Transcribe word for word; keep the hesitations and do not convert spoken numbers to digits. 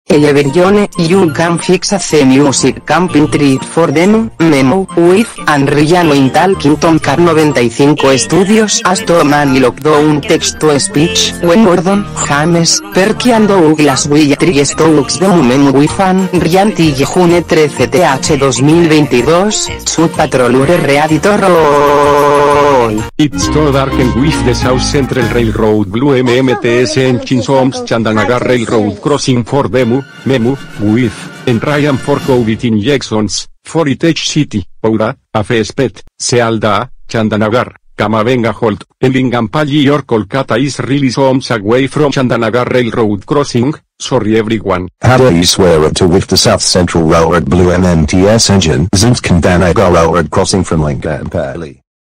Eleverione, you can fix a the music camping treat for demo, memo, Whiff, and Riano in Talkington Car noventa y cinco Studios as to man y lockdown text to speech, when Gordon, James, Perky and Douglas Will three Stokes de Mumem Wifan, Rianti June trece T H dos mil veintidós, Sub Patrolure Readitor Roll. It's so dark and with the South Central Railroad Blue M M T S Engine Homes Chandanagar Railroad Crossing for Demu, Memu, Whiff, and Ryan for COVID injections, for Itech City, Aura, Afespet, Sealda, Chandanagar, Kamavenga Holt, Elingampalli or Kolkata is really homes away from Chandanagar Railroad Crossing. Sorry everyone. How do you swear to with the South Central Railroad Blue M M T S engine? Zinskandanagar Railroad Crossing from Lingampally.